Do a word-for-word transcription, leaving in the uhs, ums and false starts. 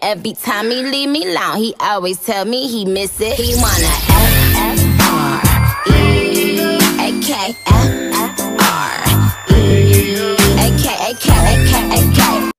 Every time he leave me alone, he always tell me he miss it. He wanna F F R E A K F F R E A K A K A K A K.